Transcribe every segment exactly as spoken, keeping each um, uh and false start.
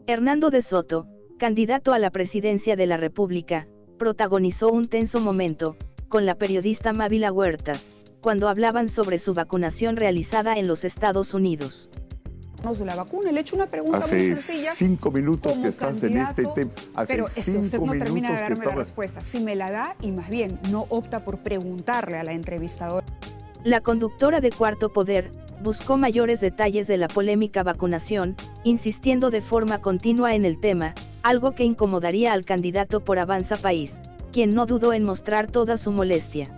Hernando de Soto, candidato a la presidencia de la República, protagonizó un tenso momento, con la periodista Mávila Huertas, cuando hablaban sobre su vacunación realizada en los Estados Unidos. De la vacuna, le he hecho una pregunta Hace muy sencilla. cinco minutos que estás en este tema. Pero es que usted no termina de darme la respuesta. Si me la da y más bien no opta por preguntarle a la entrevistadora. La conductora de Cuarto Poder buscó mayores detalles de la polémica vacunación, insistiendo de forma continua en el tema, algo que incomodaría al candidato por Avanza País, quien no dudó en mostrar toda su molestia.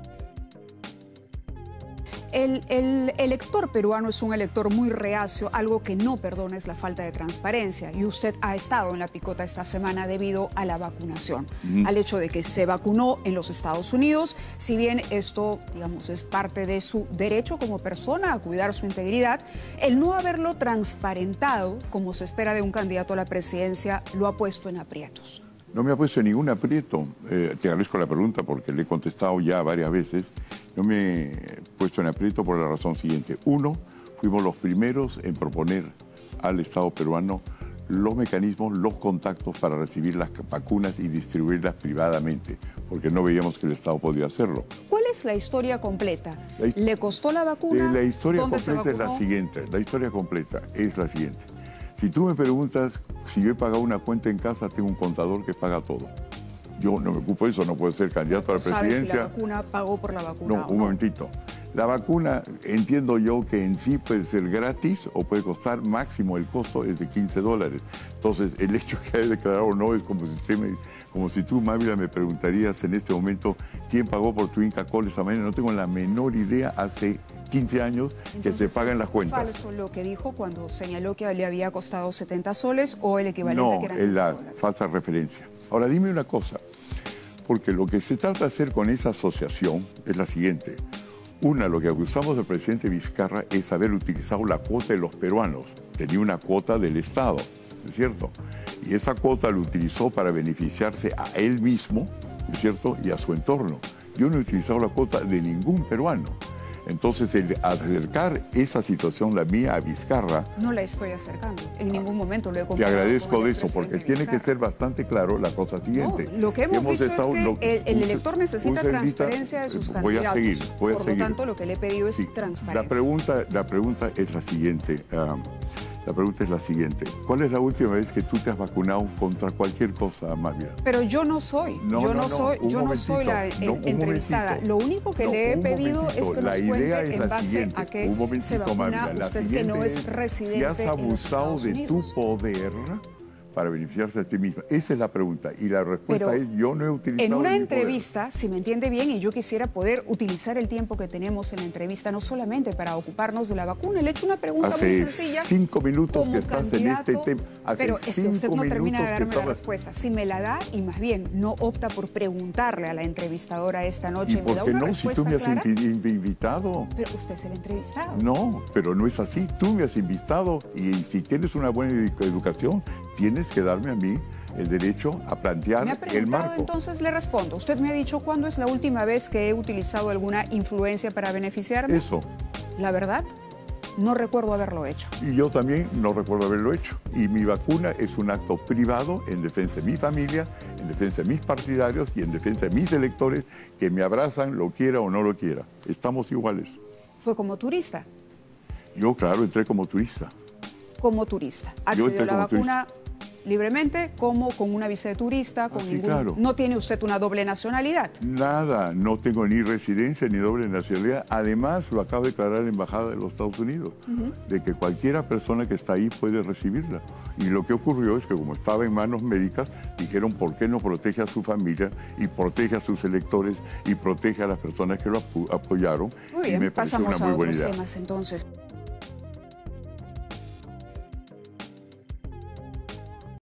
El, el elector peruano es un elector muy reacio, algo que no perdona es la falta de transparencia, y usted ha estado en la picota esta semana debido a la vacunación, mm. al hecho de que se vacunó en los Estados Unidos. Si bien esto, digamos, es parte de su derecho como persona a cuidar su integridad, el no haberlo transparentado, como se espera de un candidato a la presidencia, lo ha puesto en aprietos. No me ha puesto ningún aprieto. Eh, te agradezco la pregunta porque le he contestado ya varias veces. No me he puesto en aprieto por la razón siguiente. Uno, fuimos los primeros en proponer al Estado peruano los mecanismos, los contactos para recibir las vacunas y distribuirlas privadamente, porque no veíamos que el Estado podía hacerlo. ¿Cuál es la historia completa? La, ¿Le costó la vacuna? Eh, la historia completa es la siguiente. La historia completa es la siguiente. Si tú me preguntas si yo he pagado una cuenta en casa, tengo un contador que paga todo. Yo no me ocupo de eso, no puedo ser candidato a la presidencia. ¿Sabes si la vacuna pagó por la vacuna? No, un momentito. La vacuna, entiendo yo que en sí puede ser gratis o puede costar máximo, el costo es de quince dólares. Entonces, el hecho que haya declarado o no es como si, usted me, como si tú, Mávila, me preguntarías en este momento quién pagó por tu Inca Kola esta mañana. No tengo la menor idea hace quince años que Entonces, se pagan las cuentas. ¿es falso lo que dijo cuando señaló que le había costado setenta soles o el equivalente no, que eran es la dólares? falsa referencia. Ahora, dime una cosa, porque lo que se trata de hacer con esa asociación es la siguiente. Una, lo que acusamos del presidente Vizcarra es haber utilizado la cuota de los peruanos. Tenía una cuota del Estado, ¿no es cierto? Y esa cuota la utilizó para beneficiarse a él mismo, ¿no es cierto? Y a su entorno. Yo no he utilizado la cuota de ningún peruano. Entonces, el acercar esa situación, la mía, a Vizcarra... No la estoy acercando, en ningún momento lo he Te comparado. agradezco de eso, porque tiene que ser bastante claro la cosa siguiente. No, lo que hemos, hemos dicho estado, es que lo, el, el un, elector necesita transparencia de sus voy candidatos. A seguir, voy a Por seguir. lo tanto, lo que le he pedido es sí, transparencia. La pregunta, la pregunta es la siguiente. Um, La pregunta es la siguiente. ¿Cuál es la última vez que tú te has vacunado contra cualquier cosa, Mávila? Pero yo no soy. No, yo no, no, no, soy, yo no soy la no, entrevistada. Lo único que no, le he pedido momentito. es que la nos idea cuente es en la base siguiente. a que un momentito, se vacuna Mávila. La usted siguiente que no es es residente si has abusado de tu poder para beneficiarse a ti mismo. Esa es la pregunta. Y la respuesta Pero es, yo no he utilizado en una mi entrevista, poder. Si me entiende bien, y yo quisiera poder utilizar el tiempo que tenemos en la entrevista, no solamente para ocuparnos de la vacuna, le he hecho una pregunta Hace muy sencilla. Hace cinco minutos que estás en este tema. Hace pero es que usted no termina de darme estaba... la respuesta. Si me la da y más bien no opta por preguntarle a la entrevistadora esta noche, ¿Y me por da qué una no? respuesta Si tú me has clara. invitado. Pero usted es el entrevistado. No, pero no es así. Tú me has invitado y si tienes una buena educación, tienes que darme a mí el derecho a plantear ¿Me ha el marco. Entonces le respondo. Usted me ha dicho cuándo es la última vez que he utilizado alguna influencia para beneficiarme. Eso. La verdad, no recuerdo haberlo hecho. Y yo también no recuerdo haberlo hecho. Y mi vacuna es un acto privado en defensa de mi familia, en defensa de mis partidarios y en defensa de mis electores que me abrazan, lo quiera o no lo quiera. Estamos iguales. ¿Fue como turista? Yo, claro, entré como turista. Como turista. ¿Accedió a la vacuna libremente, como con una visa de turista? Con ah, sí, ningún... claro. ¿No tiene usted una doble nacionalidad? Nada, no tengo ni residencia ni doble nacionalidad. Además, lo acaba de declarar la Embajada de los Estados Unidos, uh-huh. de que cualquiera persona que está ahí puede recibirla. Y lo que ocurrió es que como estaba en manos médicas, dijeron por qué no protege a su familia y protege a sus electores y protege a las personas que lo apoyaron. Muy bien, y me pareció pasamos una muy a buena otros idea. temas entonces.